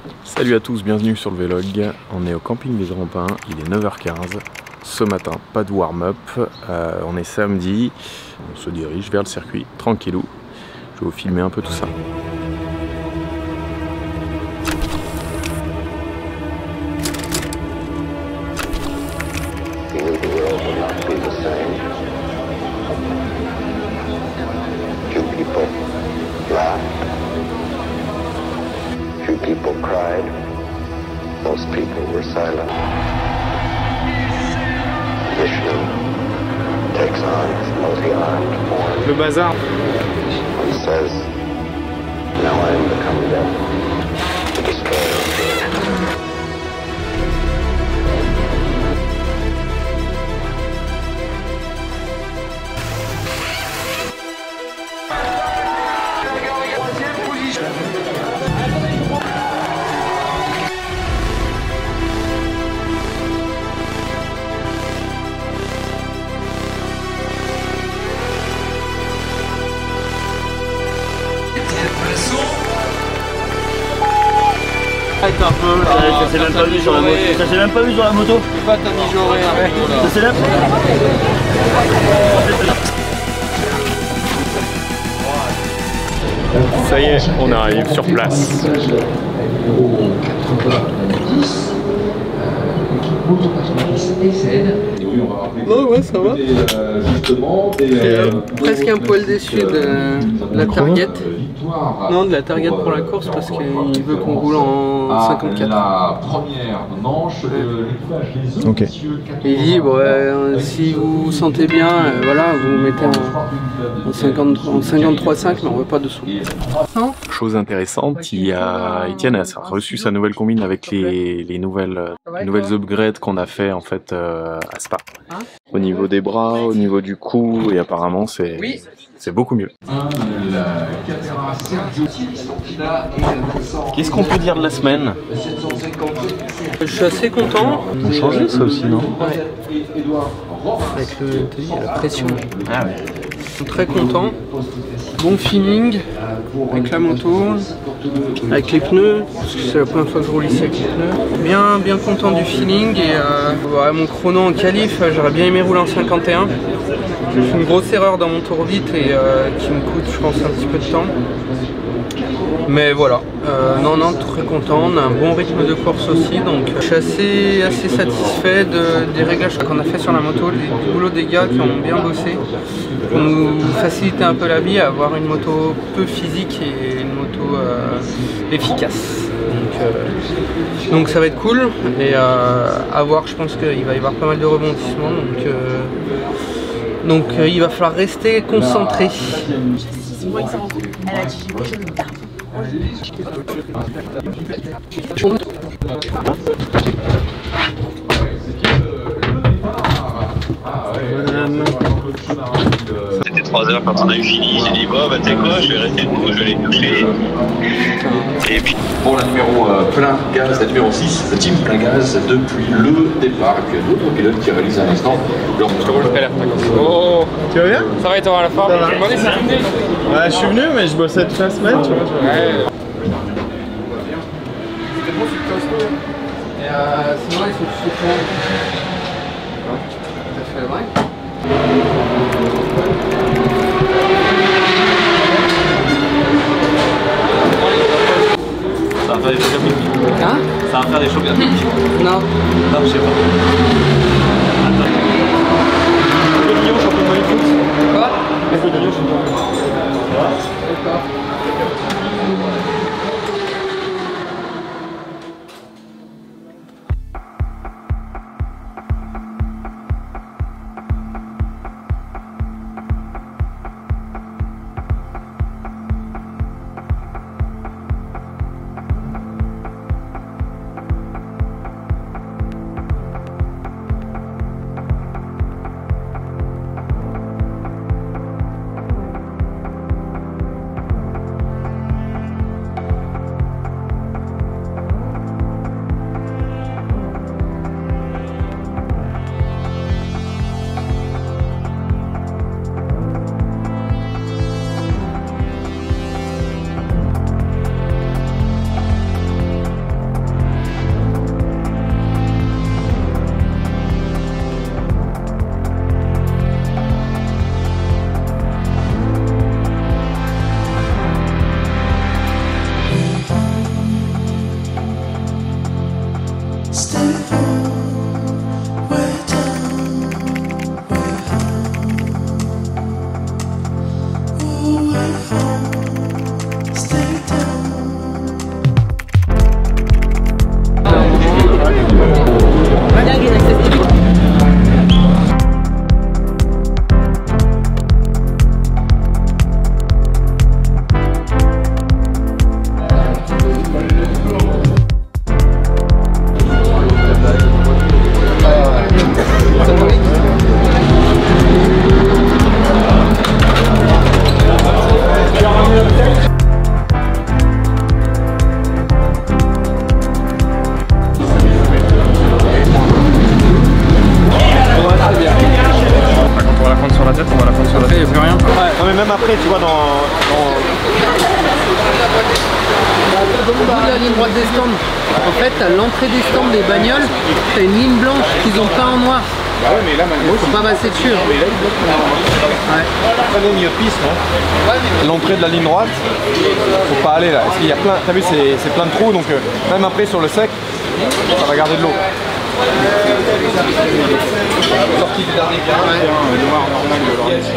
Salut à tous, bienvenue sur le Vlog. On est au camping des Rampins, il est 9h15. Ce matin, pas de warm-up, on est samedi. On se dirige vers le circuit, tranquillou. Je vais vous filmer un peu tout ça. Most people were silent. Vishnu takes on his multi-armed form. Le bazar. He says, "Now I am become death, the destroyer of good." Un peu, ça s'est même pas vu sur la moto. Ça s'est même pas vu sur la moto. Pas t'as mijauré un peu là. Ça s'est même Ça y est, on arrive sur place. Oh ouais, ça va. Presque un poil déçu de la target. Non, de la target pour la course parce qu'il veut qu'on roule en 54. La première manche, Ok. Il dit bon, si vous vous sentez bien, voilà, vous mettez en 53,5 mais on veut pas dessous. Non. Chose intéressante, Etienne a reçu sa nouvelle combine avec les nouvelles upgrades qu'on a fait en fait à Spa. Au niveau des bras, au niveau du cou, et apparemment c'est beaucoup mieux. Qu'est-ce qu'on peut dire de la semaine? Je suis assez content. Ils ont changé ça aussi, non? Ouais. Avec la pression. Ah ouais. Je suis très content. Bon feeling avec la moto, avec les pneus, parce que c'est la première fois que je roule ici avec les pneus. Bien content du feeling et mon chrono en qualif, j'aurais bien aimé rouler en 51. J'ai fait une grosse erreur dans mon tour vite et qui me coûte je pense un petit peu de temps. Mais voilà, non, très content, on a un bon rythme de course aussi, donc je suis assez satisfait des réglages qu'on a fait sur la moto, du boulot des gars qui ont bien bossé pour nous faciliter un peu la vie, à avoir une moto peu physique et une moto efficace. Donc ça va être cool, et à voir, je pense qu'il va y avoir pas mal de rebondissements, donc il va falloir rester concentré. C'est moi qui s'en rend compte. Elle a dit j'ai quelque chose de tard. C'était 3 heures quand on a eu fini, j'ai dit bon bah t'es quoi, je vais rester debout, je vais les toucher. Et puis pour la numéro plein gaz, la numéro 6, le team plein gaz depuis le départ. Et puis il y a d'autres pilotes qui réalisent un instant leur Oh, tu vas bien? Ça va et toi à la forme? Je me demandais si tu venais. Ouais, je suis venu, mais je bossais toute la semaine, tu vois. Ouais. C'était bon, c'est le costaud. Et sinon, il faut que tu te prennes. T'as fait vrai? Ça va faire des chocs à pic. Hein? Ça va faire des chocs à pic. Non. Non, je sais pas. Quoi? soit dans... Au bout de la ligne droite des stands, en fait, à l'entrée des stands des bagnoles, t'as une ligne blanche qu'ils ont peint en noir. Ah ouais, mais là, il faut pas passer dessus. Non, mais là, il faut au milieu de piste, non? L'entrée de la ligne droite, faut pas aller là. Parce qu'il y a plein, t'as vu, c'est plein de trous, donc même après sur le sec, ça va garder de l'eau. Sortie du dernier carré, le noir normal de l'orange.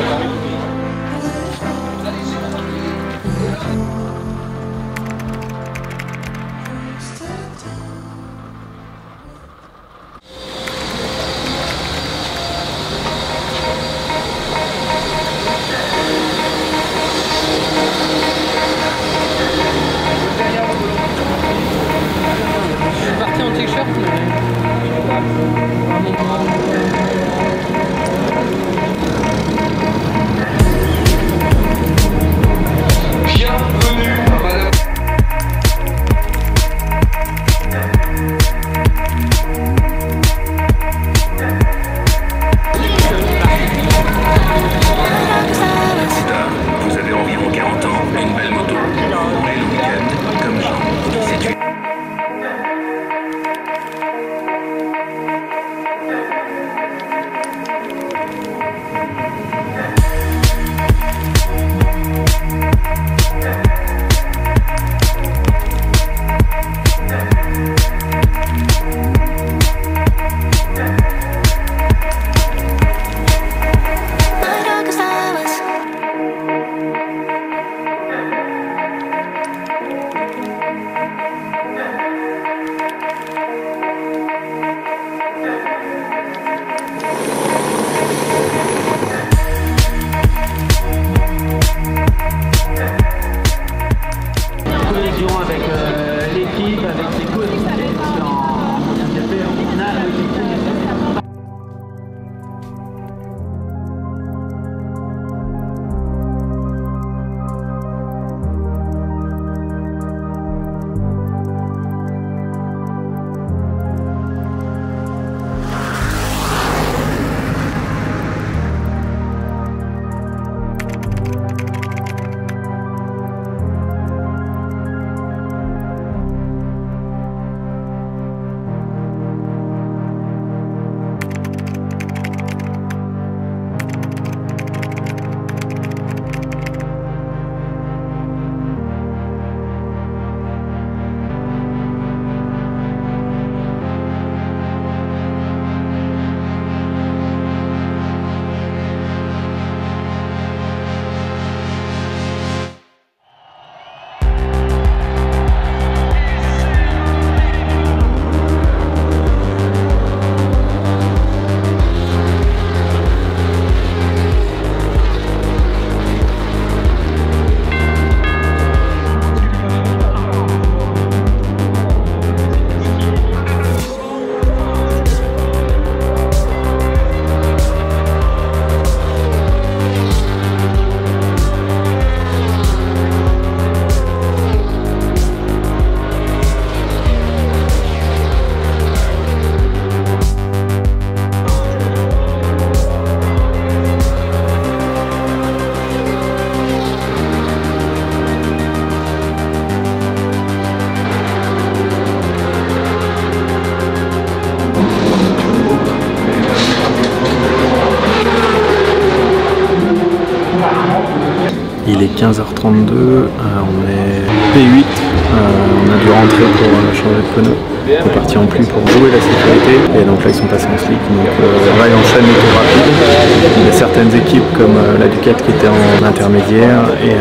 Il est 15h32, on est P8, on a dû rentrer pour changer de pneu. On est parti en pluie pour jouer la sécurité et donc là ils sont passés en slick. Donc là ils enchaînent les tours rapides. Il y a certaines équipes comme la Ducat qui était en intermédiaire et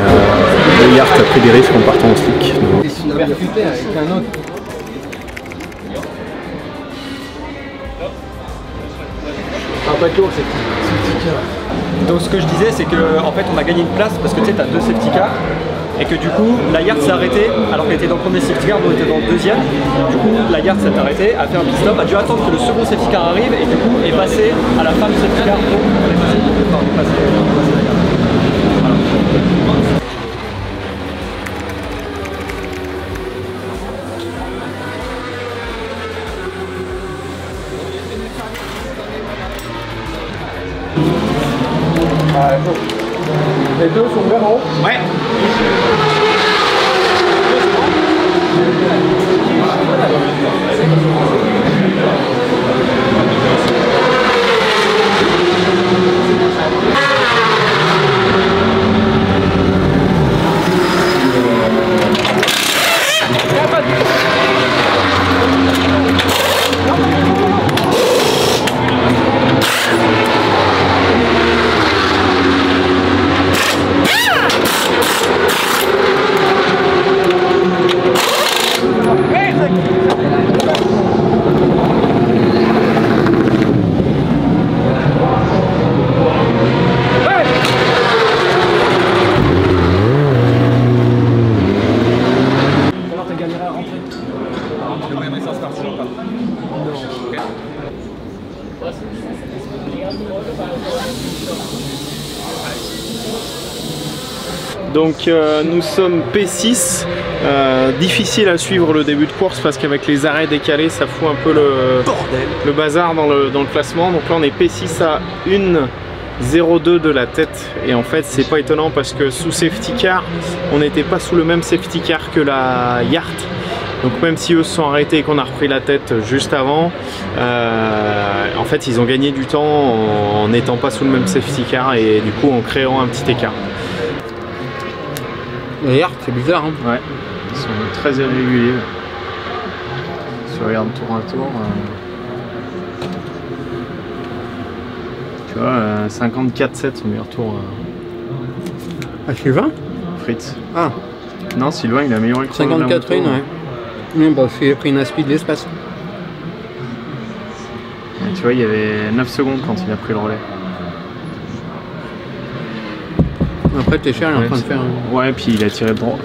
le Yacht a pris des risques en partant en slick. Donc ce que je disais c'est que en fait on a gagné une place parce que tu sais t'as deux safety cars et que du coup la Yacht s'est arrêtée alors qu'elle était dans le premier safety car, nous on était dans le deuxième. Du coup la Yacht s'est arrêtée, a fait un pit stop, a dû attendre que le second safety car arrive et du coup est passé à la fin du safety car pour passer la Yacht. Ah, Les deux sont ouverts en haut? Ouais. Donc nous sommes P6, difficile à suivre le début de course parce qu'avec les arrêts décalés ça fout un peu le bazar dans le classement. Donc là on est P6 à 1,02 de la tête et en fait c'est pas étonnant parce que sous safety car on n'était pas sous le même safety car que la Yart. Donc même si eux se sont arrêtés et qu'on a repris la tête juste avant, en fait ils ont gagné du temps en n'étant pas sous le même safety car et du coup en créant un petit écart. Les Yart, c'est bizarre, hein. Ouais, ils sont très irréguliers. Si tu regardes tour à tour, tu vois, 54-7 son meilleur tour. Ah, Sylvain? Fritz. Ah. Non, Sylvain il a amélioré le chrono de la 54 moto, ouais. Oui, bah, il a pris une aspide de l'espace. Tu vois, il y avait 9 secondes quand il a pris le relais. Après, t'es cher, il est en train de faire. Ouais, puis il a tiré droit.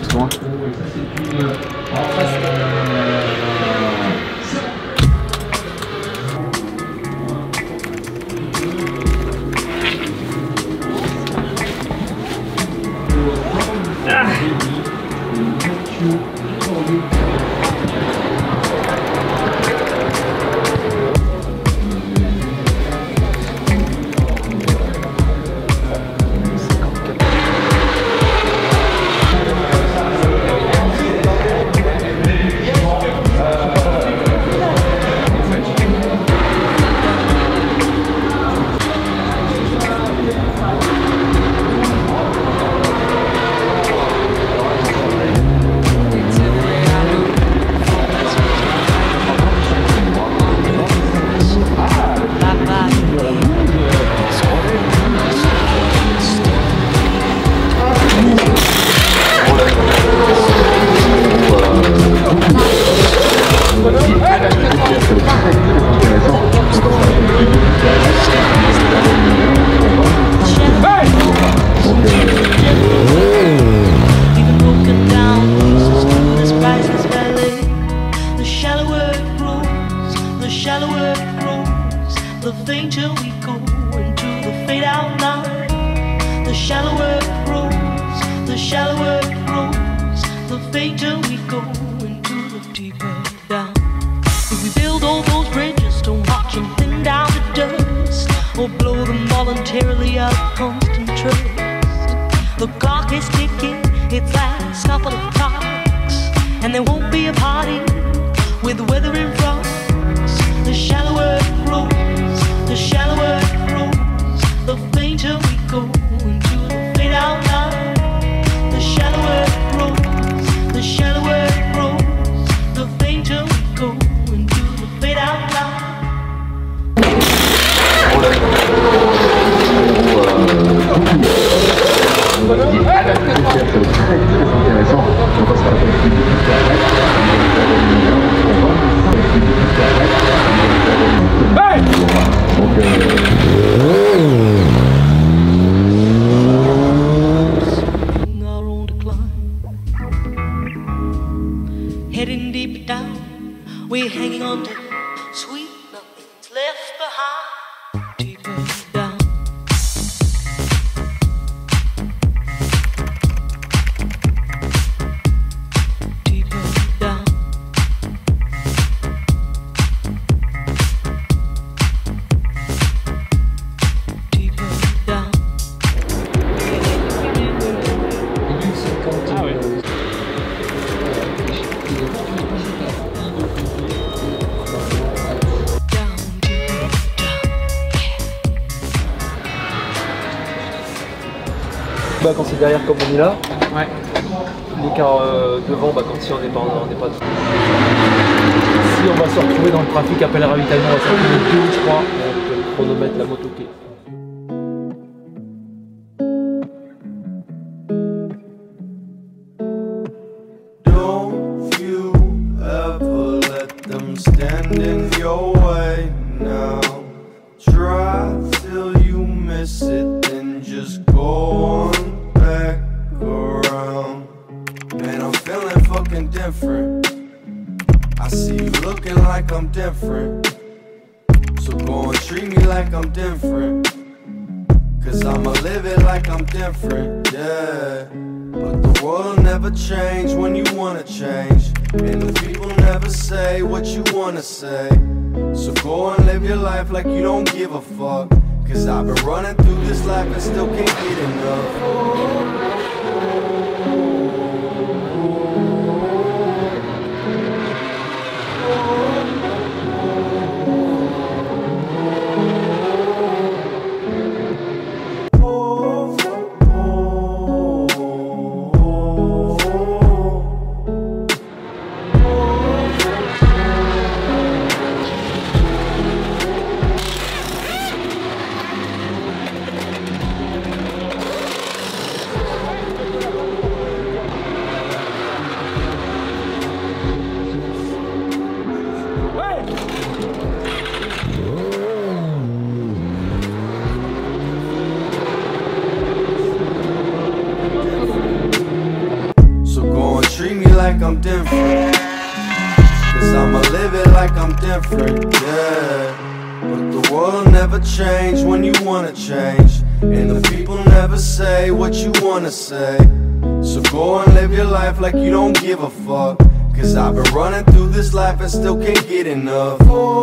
Voluntarily out of constant trust. The clock is ticking, its last couple of clocks, and there won't be a party with the weather in front. The shallower it grows, the shallower it grows, the fainter we go into the fade out line. The shallower it grows, the shallower it grows, the fainter we go into the fade out line. Heading deep down, we're hanging on to sweet nothings left behind. Deeper down. Deeper down. Deeper down. Bah, quand c'est derrière comme on est là. Ouais. L'écart devant, bah, quand si on n'est pas si on va se retrouver dans le trafic après le ravitaillement, on va s'en 2 ou 3, on peut chronomètre la moto qui est. Stand in your way now. Try till you miss it, then just go on back around. Man, I'm feeling fucking different. I see you looking like I'm different. So go and treat me like I'm different. Cause I'ma live it like I'm different, yeah. But the world will never change when you wanna change. And the people never say what you wanna say. So go and live your life like you don't give a fuck. Cause I've been running through this life and still can't get enough. Like I'm different, cause I'ma live it like I'm different, yeah. But the world never change when you wanna change. And the people never say what you wanna say. So go and live your life like you don't give a fuck. Cause I've been running through this life and still can't get enough.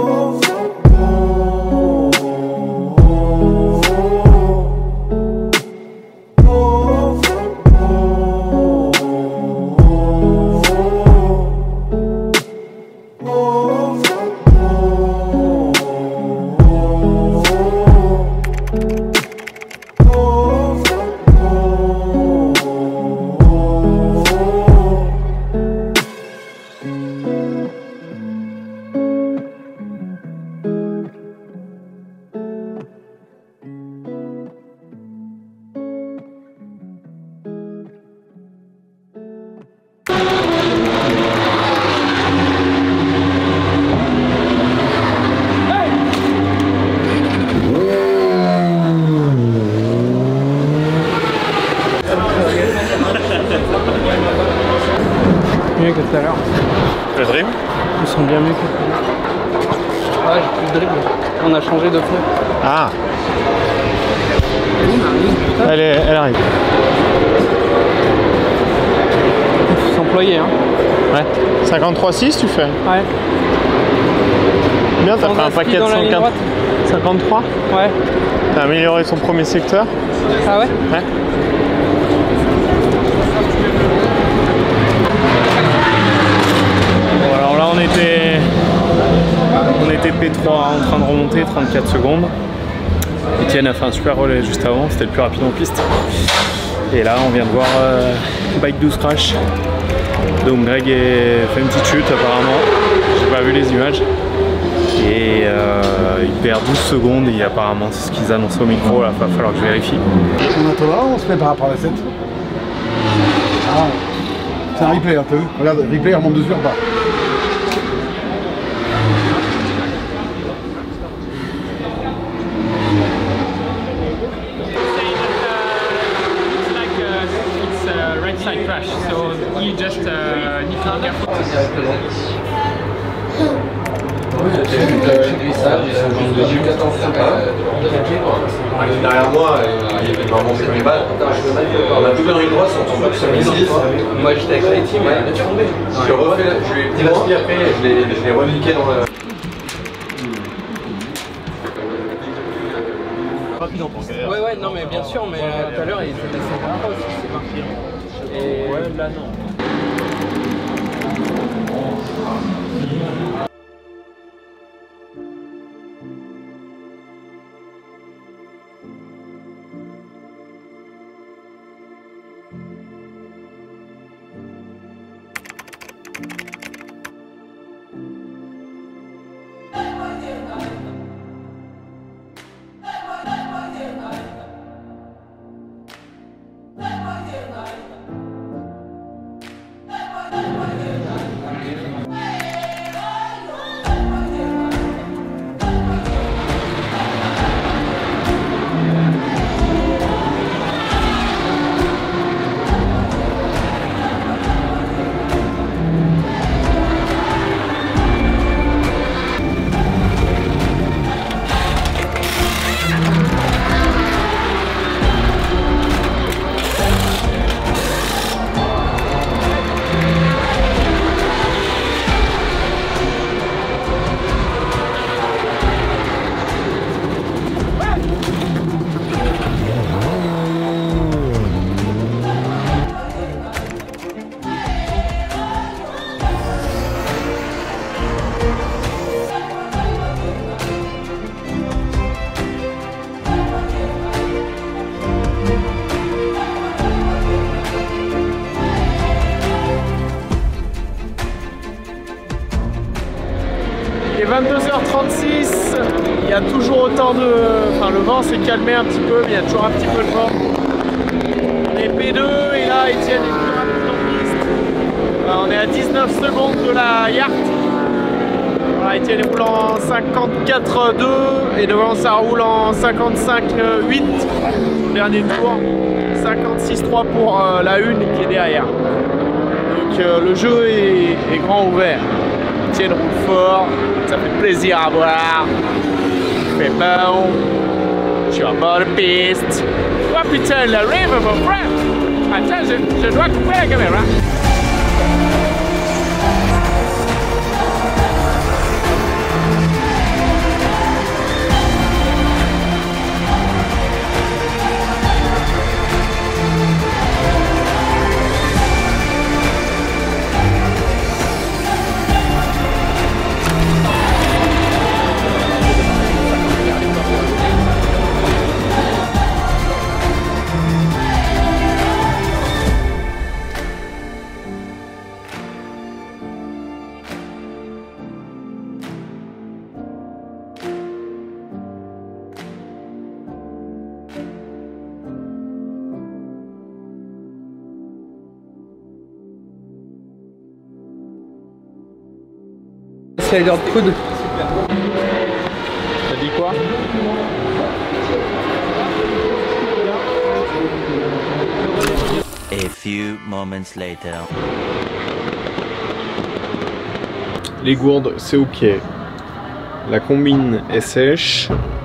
Mieux que tout à l'heure. Le dribble? Ils sont bien mieux que tout à l'heure. Ah, j'ai plus de dribble. On a changé de pneu. Ah! Elle arrive. Il faut s'employer, hein. Ouais. 53,6 tu fais? Ouais. Bien, t'as fait un paquet de 53? Ouais. T'as amélioré son premier secteur? Ah ouais? Ouais. Bon, alors là on était P3 en train de remonter, 34 secondes. Etienne a fait un super relais juste avant, c'était le plus rapide en piste. Et là on vient de voir Bike 12 crash. Donc Greg fait une petite chute apparemment, j'ai pas vu les images. Et il perd 12 secondes et apparemment c'est ce qu'ils annoncent au micro, là, il va falloir que je vérifie. On attend là, on se met par rapport à la 7. Ah, c'est un replay, hein, t'as vu? Regarde, replay, il remonte dessus en bas. Side crash, so you just need to be careful. Derrière moi, il y avait vraiment des balles. On a tout dans une droite, on tombe pas sur les 6. Moi j'étais avec les teams, mais tu tombé. Je refais là, je lui ai pris la ski après, je l'ai reliqué dans le. Ouais, non, mais bien sûr, mais tout à l'heure, il était sympa aussi, c'est marqué. Et ouais, là, non. Il est 22h36, il y a toujours autant de... Enfin, le vent s'est calmé un petit peu, mais il y a toujours un petit peu de vent. On est P2 et là, Etienne est plus rapide en piste. On est à 19 secondes de la Yacht. Voilà, Etienne roule en 54,2 et devant ça roule en 55,8 au dernier tour. 56,3 pour la une qui est derrière. Donc le jeu est grand ouvert. Etienne roule fort, ça fait plaisir à voir. Mais bon, je suis en bord de piste. Oh putain, le river, mon frère! Attends, je dois couper la caméra. Slider de coude. T'as dit quoi? A few moments later. Les gourdes, c'est ok. La combine est sèche.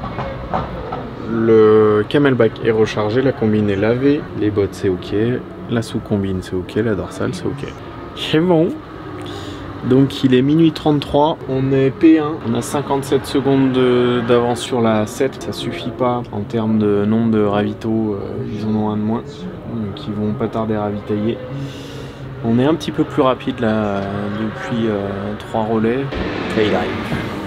Le camelback est rechargé, la combine est lavée. Les bottes, c'est ok. La sous-combine, c'est ok. La dorsale, c'est ok. C'est bon. Donc il est minuit 33, on est P1, on a 57 secondes d'avance sur la 7, ça suffit pas en termes de nombre de ravitaux, ils en ont un de moins, donc ils vont pas tarder à ravitailler. On est un petit peu plus rapide là depuis 3 relais, et il arrive.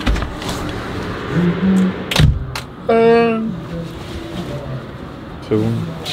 C'est bon.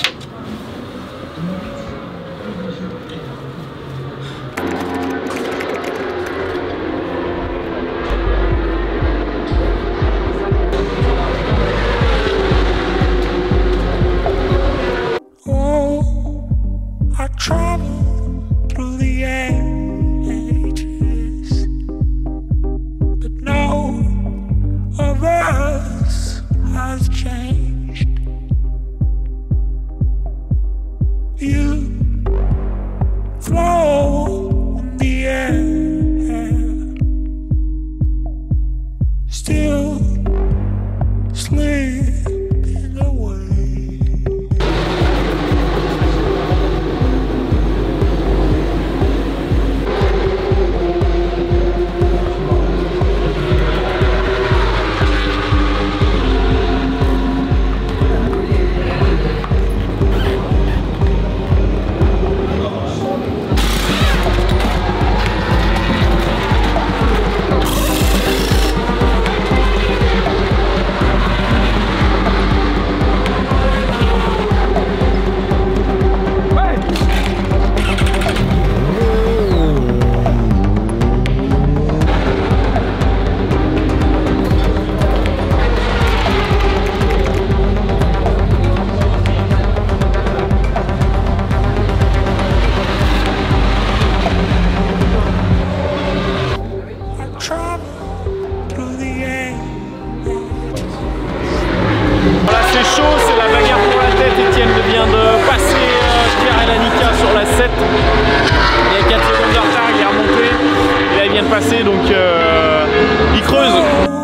Donc il creuse.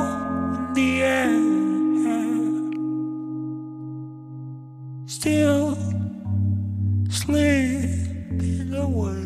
Still slipping away.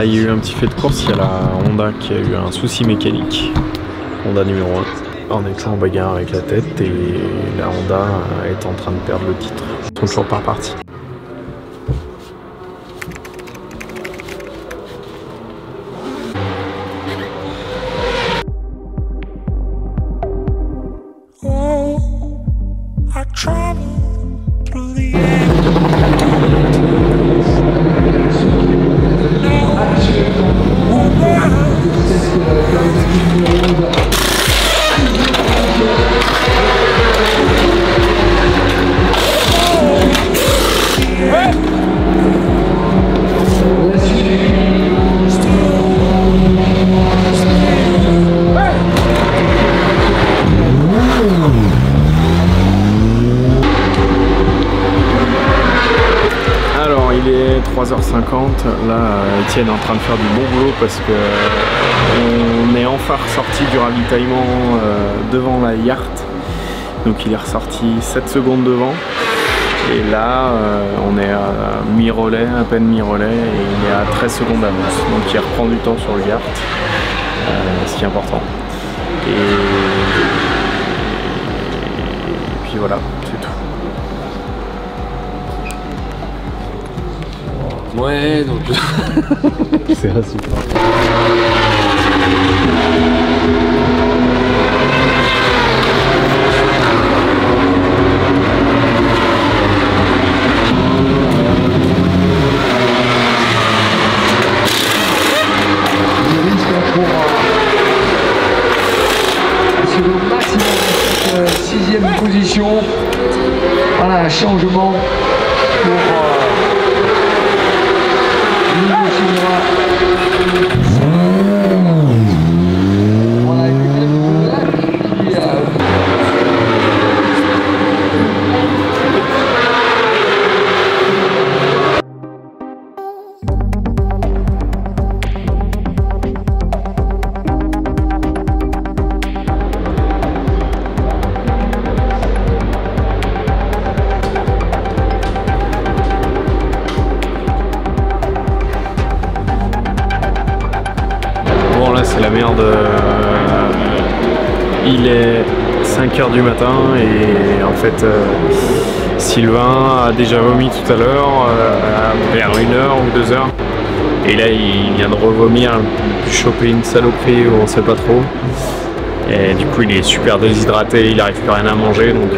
là il y a eu un petit fait de course, il y a la Honda qui a eu un souci mécanique. Honda numéro 1. On est toujours en bagarre avec la tête et la Honda est en train de perdre le titre. Ils sont toujours pas repartis. Il est 3h50, là Etienne est en train de faire du bon boulot parce que on est enfin ressorti du ravitaillement devant la Yart, donc il est ressorti 7 secondes devant et là on est à mi-relais, à peine mi-relais et il est à 13 secondes d'avance, donc il reprend du temps sur le Yart, ce qui est important et puis voilà, c'est tout. Ouais, donc... C'est insupportable. Sur le maximum de cette 6e position. Voilà un changement pour c'est la merde. Il est 5h du matin et en fait Sylvain a déjà vomi tout à l'heure vers 1h ou 2h et là il vient de revomir, choper une saloperie ou on sait pas trop et du coup il est super déshydraté, il n'arrive plus rien à manger donc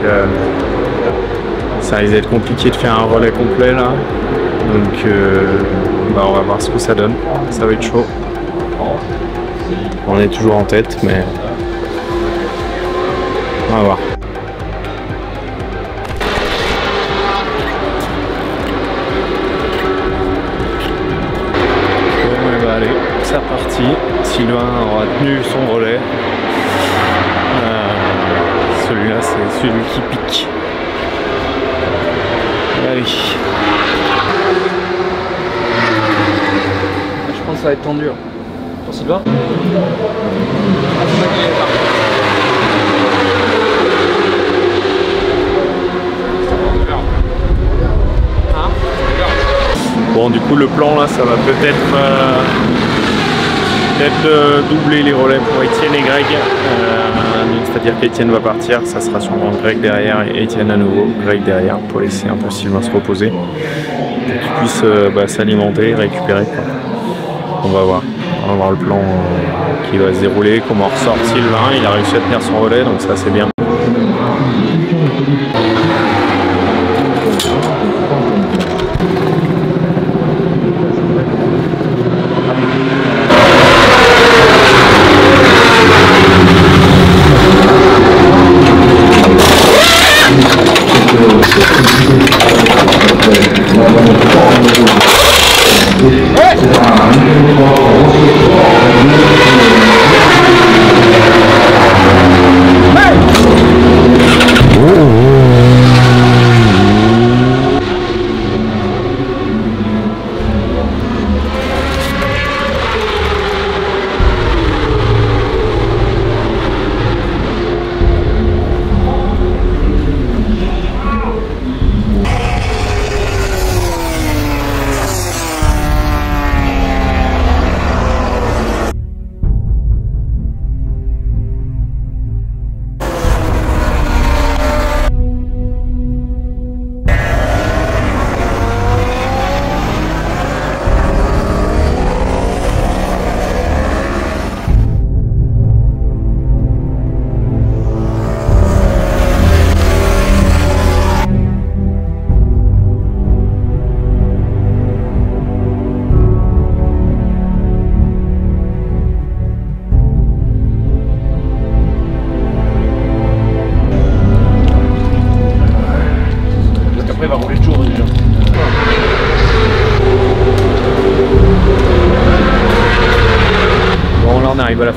ça risque d'être compliqué de faire un relais complet là donc bah, on va voir ce que ça donne, ça va être chaud. On est toujours en tête, mais on va voir. Bon, bah allez, c'est reparti. Sylvain aura tenu son relais. Celui-là, c'est celui qui pique. Allez. Je pense que ça va être tendu. Pour Sylvain. Bon, du coup le plan là ça va peut-être doubler les relais pour Etienne et Greg, c'est-à-dire qu'Etienne va partir, ça sera sûrement Greg derrière et Etienne à nouveau, Greg derrière pour laisser un peu Sylvain se reposer pour qu'il puisse s'alimenter, récupérer quoi. On va voir le plan qui va se dérouler, comment ressort Sylvain, il a réussi à tenir son relais donc ça c'est bien. Hey!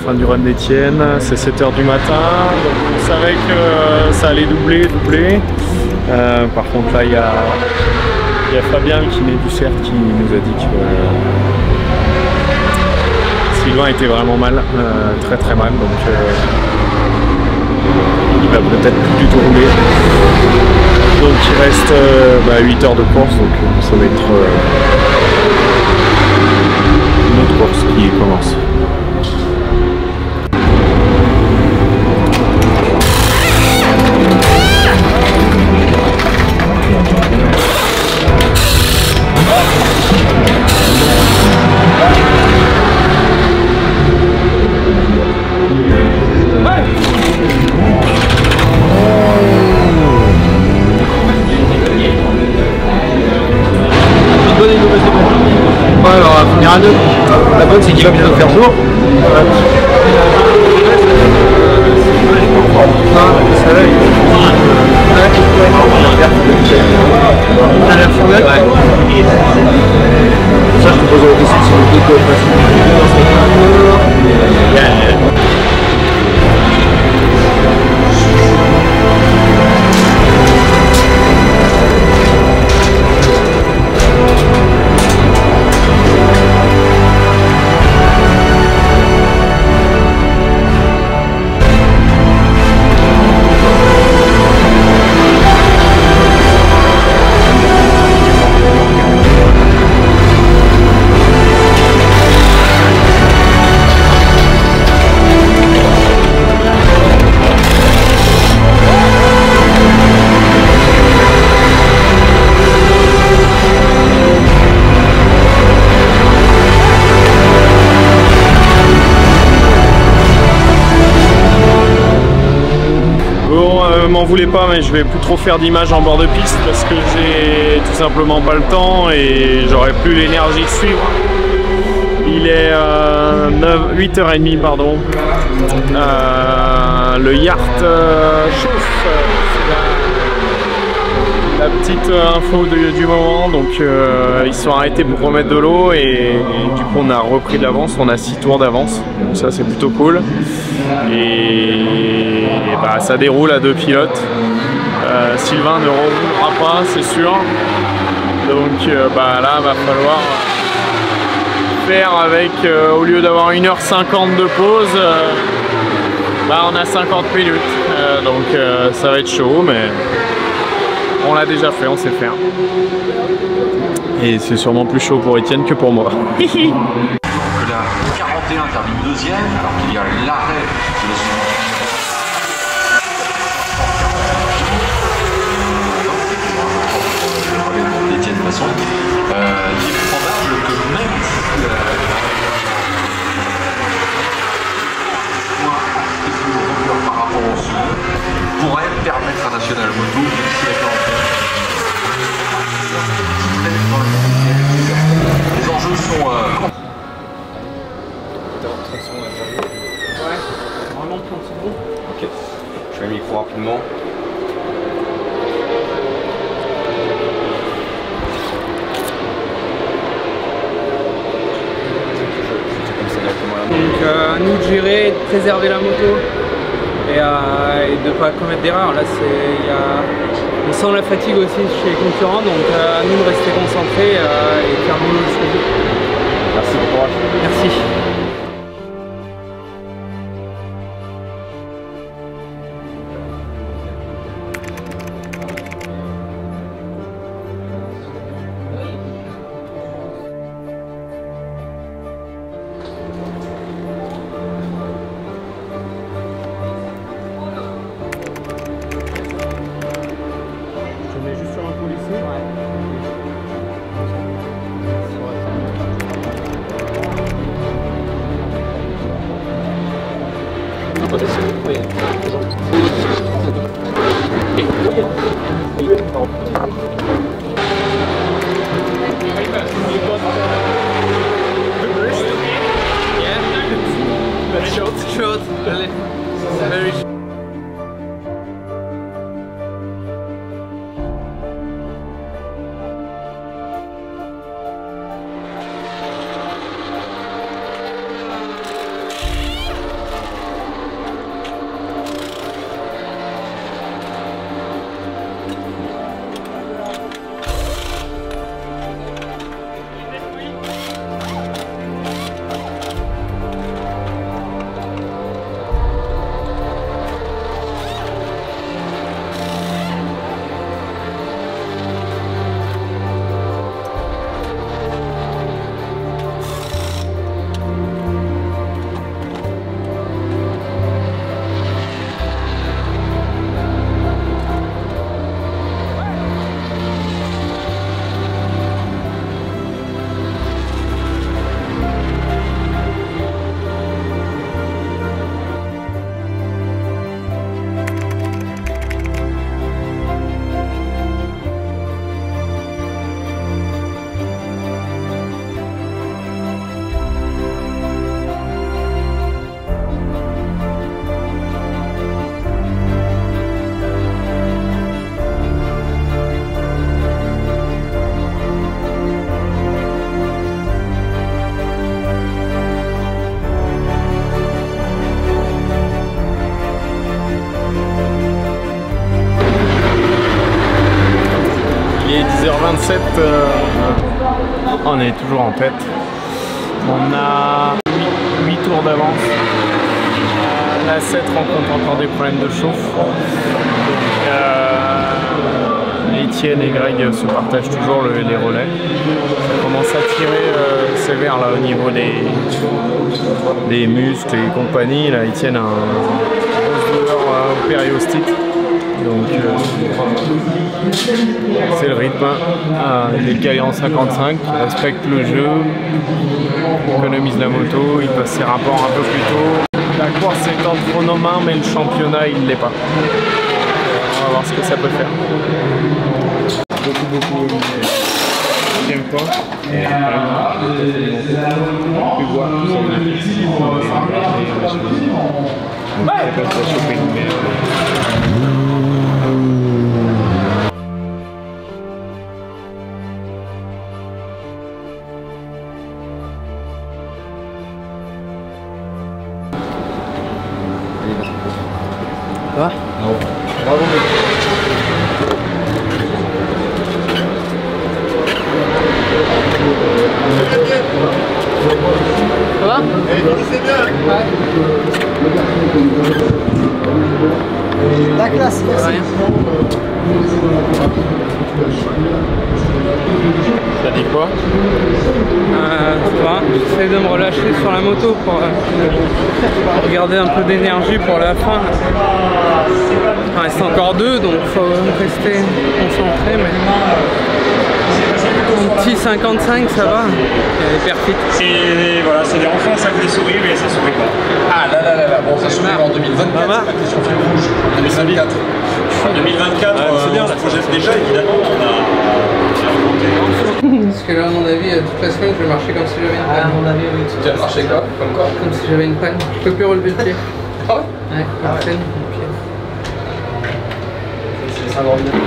fin du run d'Étienne, c'est 7 h du matin, donc on savait que ça allait doubler. Par contre là il y a Fabien, le kiné du CERT, qui nous a dit que Sylvain était vraiment mal, très mal, donc il va peut-être plus du tout rouler. Donc il reste 8 heures de course, donc ça va être une autre course qui commence. Alors, on va finir à 2. La bonne, c'est qu'il va bientôt faire jour. Ça a l'air sur le ça, je te pose la question sur le M'en voulez pas, mais je vais plus trop faire d'images en bord de piste parce que j'ai tout simplement pas le temps et j'aurai plus l'énergie de suivre. Il est 8h30 pardon. Le yacht chauffe. La petite info du moment, donc ils sont arrêtés pour remettre de l'eau et du coup on a repris de l'avance, on a 6 tours d'avance, donc ça c'est plutôt cool. Et bah, ça déroule à 2 pilotes. Sylvain ne remontera pas, c'est sûr. Donc bah, là va falloir faire avec, au lieu d'avoir 1h50 de pause, bah, on a 50 minutes. Donc ça va être chaud, mais on l'a déjà fait, on sait faire. Et c'est sûrement plus chaud pour Étienne que pour moi. La 41 termine deuxième, alors qu'il y a l'arrêt de d'Étienne Masson. Il est probable que même par rapport au second pourrait permettre à National Moto de les enjeux sont Ouais, vraiment 30 secondes. Ok, je mets le micro rapidement. Donc à nous de gérer, de préserver la moto et de ne pas commettre d'erreur. Là, on sent la fatigue aussi chez les concurrents, donc à nous de rester concentrés et faire mieux jusqu'au bout. Merci, bon courage. Merci. Short, really. Very short. 6h27, on est toujours en tête. On a 8 tours d'avance. La 7 rencontre encore des problèmes de chauffe. Etienne et Greg se partagent toujours les relais. Ça commence à tirer sévère là, au niveau des muscles et compagnie. Là, Etienne a un grosse douleur au périostite. Donc c'est le rythme. Il est calé en 55, il respecte le jeu, il économise la moto, il passe ses rapports un peu plus tôt. La course est entre nos mains, mais le championnat il ne l'est pas. On va voir ce que ça peut faire. Beaucoup deuxième fois. Et plus bois, ça va? Bravo. Ça va? C'est bien. La classe, merci. T'as dit quoi? Ça va, j'essaie de me relâcher sur la moto pour regarder un peu d'énergie pour la fin. Il reste encore 2, donc il faut rester concentré. Mais mon petit 55, ça va, elle est perfide. Et voilà, c'est des enfants, ça fait sourire, mais ça sourit pas. Ah là, bon, ça sourit en 2024, la question fil rouge. 2024. En 2024, c'est bien, la projet déjà, évidemment, on a remonté. Parce que là, à mon avis, toute la semaine, je vais marcher comme si j'avais une panne. À mon avis, oui. Tu vas marcher quoi? Comme quoi? Comme si j'avais une panne. Je peux plus relever le pied. Ah ouais? Ouais, comme peine, le pied. C'est le syndrome de...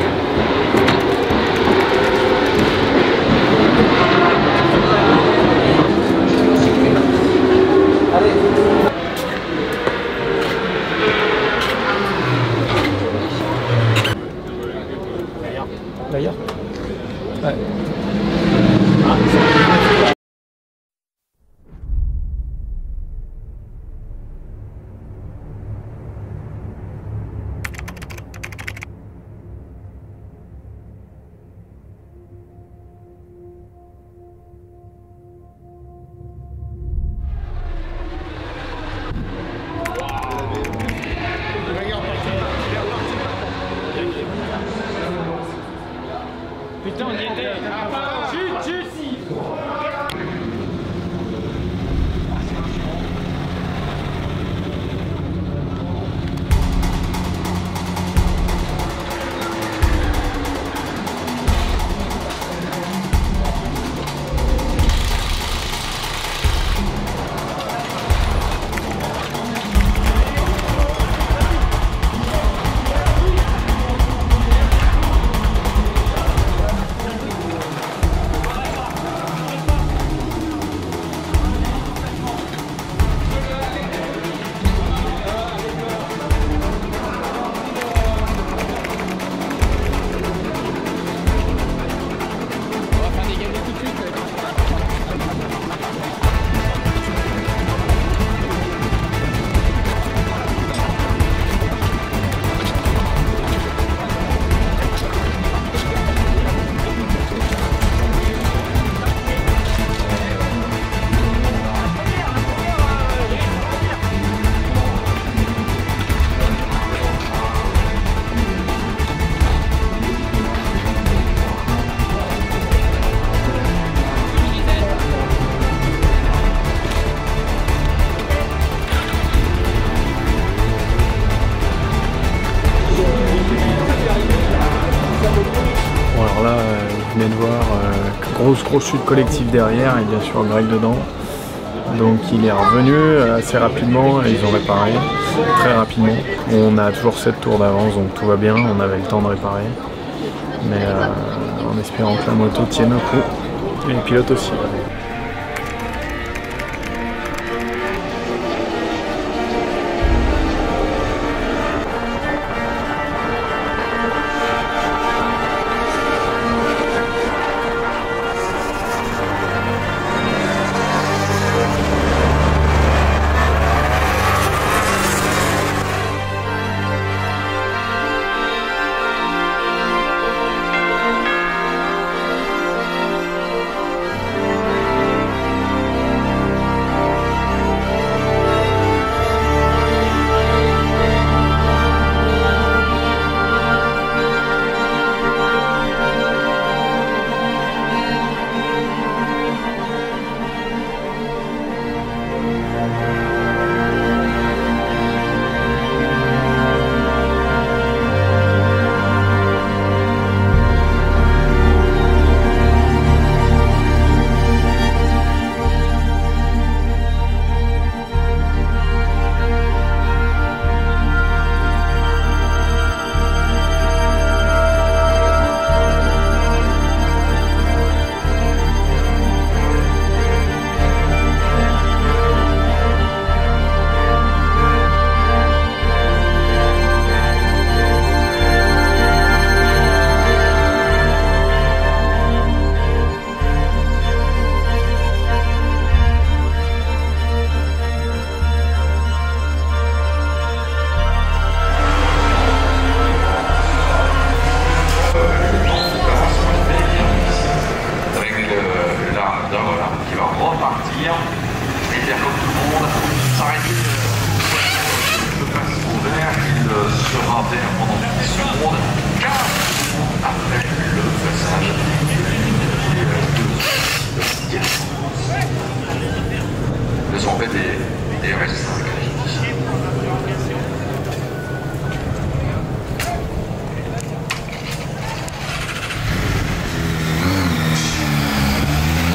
D'ailleurs. Ouais. Putain, on y était. Chut. Vous venez de voir, grosse chute collective derrière et bien sûr Greg dedans. Donc il est revenu assez rapidement et ils ont réparé très rapidement. On a toujours 7 tours d'avance donc tout va bien, on avait le temps de réparer. Mais en espérant que la moto tienne un coup et les pilotes aussi.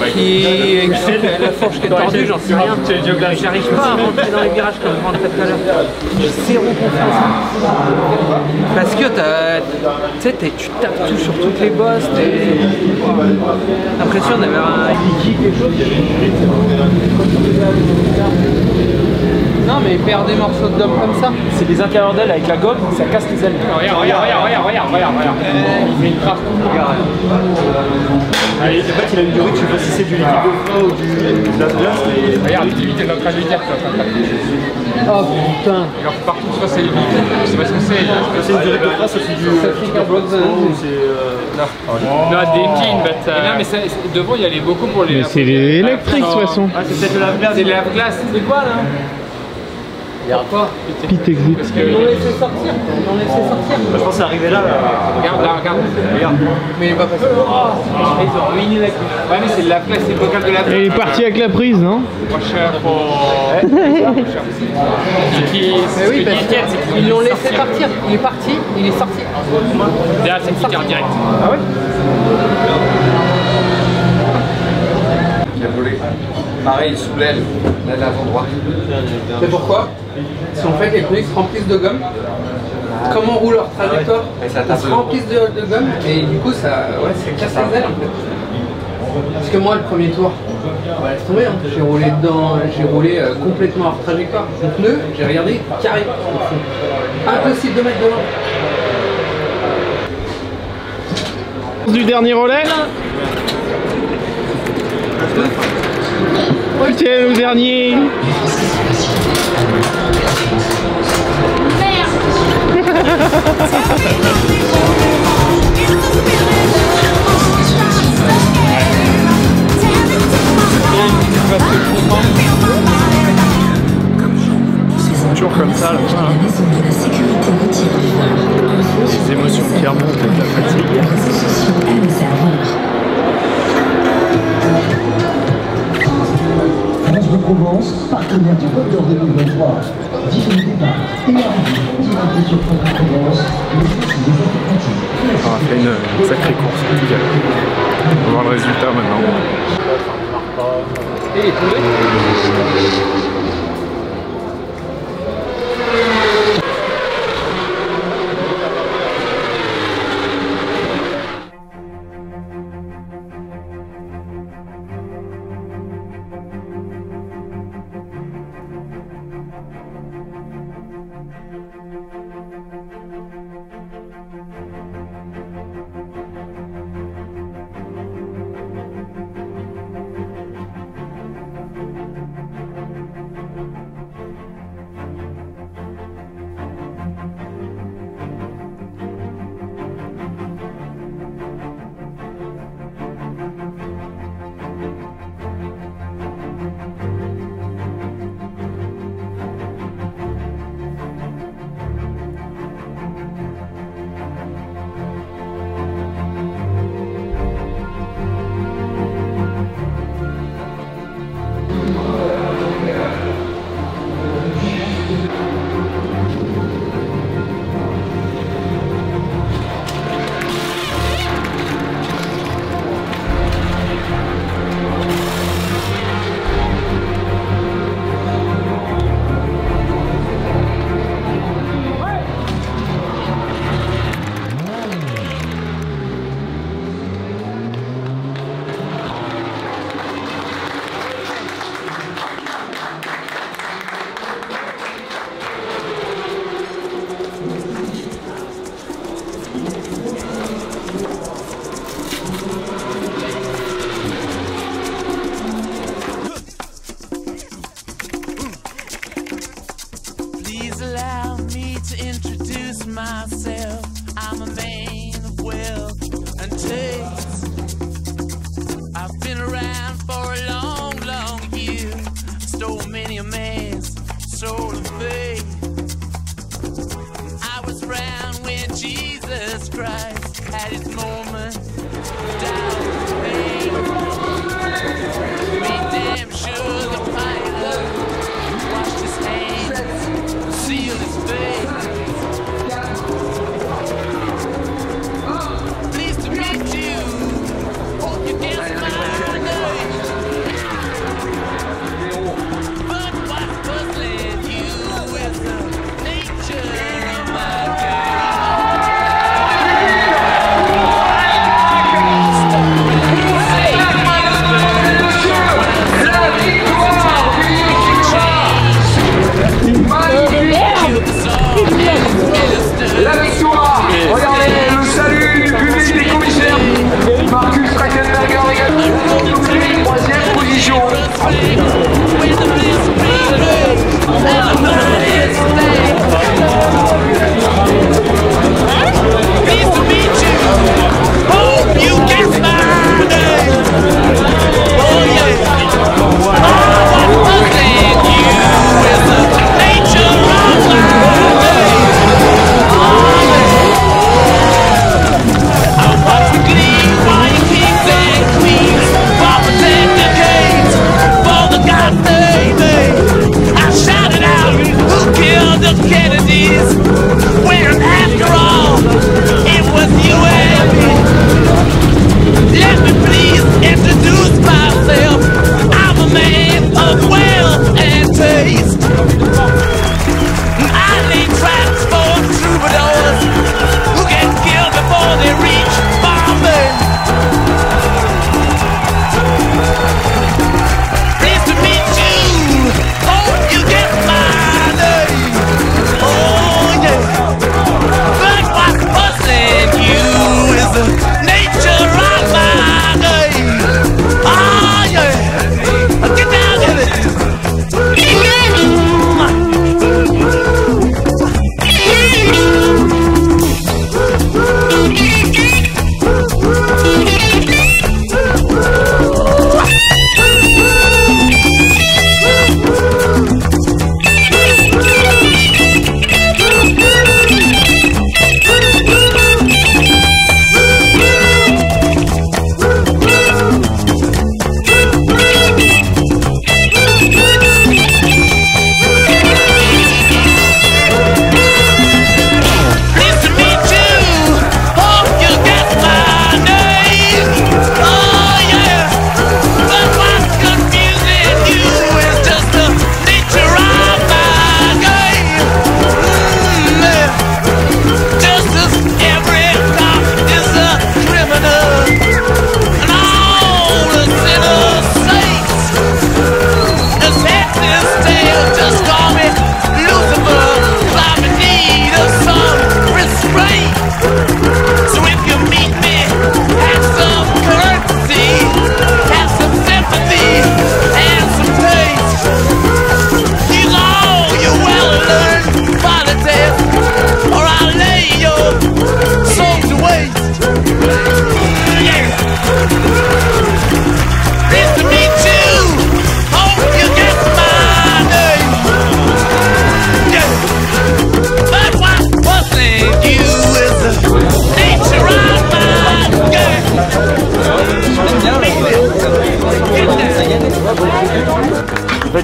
la fourche qui est tordue, j'en sais rien. J'arrive pas à rentrer dans les virages comme je rentrais tout à l'heure. J'ai zéro confiance. Parce que tu tapes tout sur toutes les bosses, t'as l'impression d'avoir un liquide, quelque chose. Non mais il perd des morceaux de gomme comme ça. C'est des intérieurs d'ailes avec la gomme, ça casse les ailes. Regarde. Il fait une trace. En fait, il a une durée, tu vois si c'est du liquide de frein ou du glace. Regarde, il est en train de lui dire. Oh putain. Il en fait partout, soit c'est limité, je sais pas ce que c'est. C'est une durée de frein, ça fait du. Non, des jeans, but. Non, mais devant, il y allait beaucoup pour les. Mais c'est électrique de toute façon. Ah, c'est peut-être de la glace. C'est de la glace. C'est quoi là? Il y a quoi? Pit exit. Ils l'ont laissé sortir. Je pense que c'est arrivé là. Regarde. Mais il est pas passé. Ils ont ruiné la glace. Ouais, mais c'est de la glace, c'est le bocal de la glace. Et il est parti avec la prise, non? Pas cher pour. Mais oui, parce qu'ils l'ont laissé partir. Il est parti, il est sorti. Derrière, c'est kicker direct. Ah ouais? Qui a volé. Pareil, sous l'aile, l'aile avant droite. C'est pourquoi? Parce qu'en fait, les pneus se remplissent de gomme. Comme on roule leur trajectoire, ils se remplissent de gomme et du coup, ça casse les ailes en fait. Parce que moi, le premier tour, laisse tomber, hein. J'ai roulé dedans, j'ai roulé complètement hors trajectoire. Le pneu, j'ai regardé, carré au fond. Impossible de mettre devant. Du dernier relais. Ok, le dernier. Toujours comme ça, là. Les émotions qui remontent avec la fatigue. France de Provence, partenaire du Moteur 2023. Diffusé par TRV, sur France de Provence. On a fait une sacrée course en tout cas. On va voir le résultat maintenant. Et il est tombé. myself. I'm a man of wealth and taste. I've been around for a long, long year. Stole many a man's soul of faith. I was around when Jesus Christ had his moment of doubt and pain. Made damn sure the pilot washed his hands, sealed his face. Pleased to meet you. Hope you dance my name.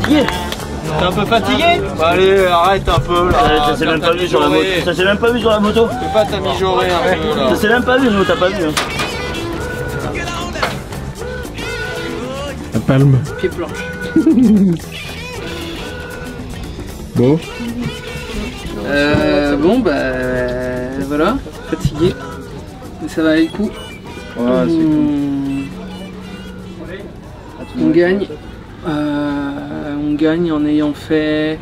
fatigué? T'es un peu fatigué? Bah allez, arrête un peu là. Ça s'est même pas vu sur la moto. Ça s'est même pas vu sur la moto. Tu peux pas t'améliorer un peu là. Ça s'est même pas vu, nous t'as pas vu. La palme. Pied planche. Bon. Bon bah voilà, fatigué. Mais ça va aller le coup. Ouais, c'est cool. On gagne. On gagne en ayant fait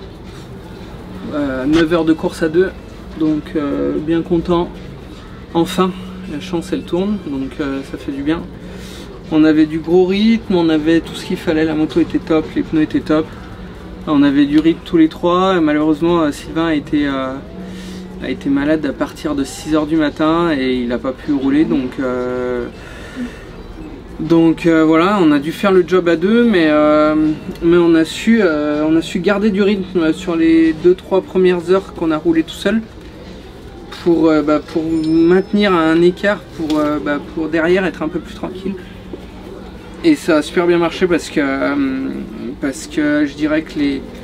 9 heures de course à 2. Donc bien content. Enfin, la chance elle tourne, donc ça fait du bien. On avait du gros rythme, on avait tout ce qu'il fallait, la moto était top, les pneus étaient top. On avait du rythme tous les trois. Malheureusement, Sylvain a été malade à partir de 6 h du matin et il n'a pas pu rouler. Donc voilà, on a dû faire le job à deux, mais on a su garder du rythme sur les 2-3 premières heures qu'on a roulé tout seul pour maintenir un écart pour derrière être un peu plus tranquille. Et ça a super bien marché parce que je dirais que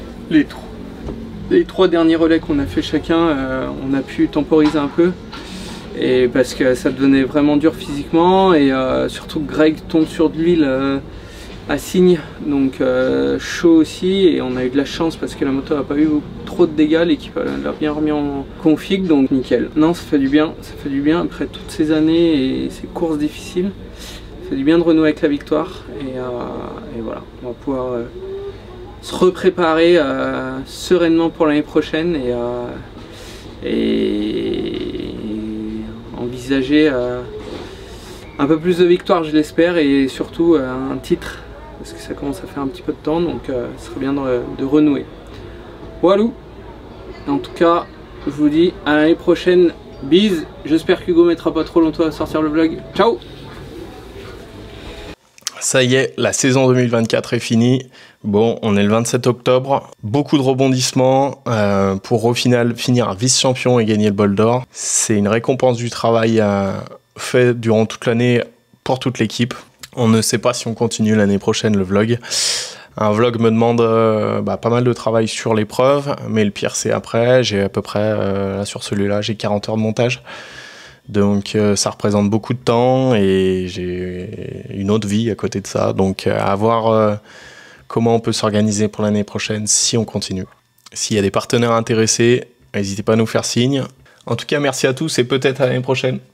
les 3 derniers relais qu'on a fait chacun, on a pu temporiser un peu. Et parce que ça devenait vraiment dur physiquement et surtout Greg tombe sur de l'huile à Signes, donc chaud aussi, et on a eu de la chance parce que la moto n'a pas eu trop de dégâts, l'équipe l'a bien remis en config, donc nickel. Non, ça fait du bien après toutes ces années et ces courses difficiles. Ça fait du bien de renouer avec la victoire et voilà, on va pouvoir se repréparer sereinement pour l'année prochaine et envisager un peu plus de victoires, je l'espère, et surtout un titre parce que ça commence à faire un petit peu de temps, donc ce serait bien de renouer. Voilà. En tout cas, je vous dis à l'année prochaine, bise. J'espère qu'Hugo mettra pas trop longtemps à sortir le vlog. Ciao. Ça y est, la saison 2024 est finie. Bon, on est le 27 octobre. Beaucoup de rebondissements pour au final finir vice-champion et gagner le bol d'or. C'est une récompense du travail fait durant toute l'année pour toute l'équipe. On ne sait pas si on continue l'année prochaine le vlog. Un vlog me demande pas mal de travail sur l'épreuve, mais le pire c'est après. J'ai à peu près, là sur celui-là, j'ai 40 heures de montage. Donc ça représente beaucoup de temps et j'ai une autre vie à côté de ça. Donc à voir comment on peut s'organiser pour l'année prochaine si on continue. S'il y a des partenaires intéressés, n'hésitez pas à nous faire signe. En tout cas, merci à tous et peut-être à l'année prochaine.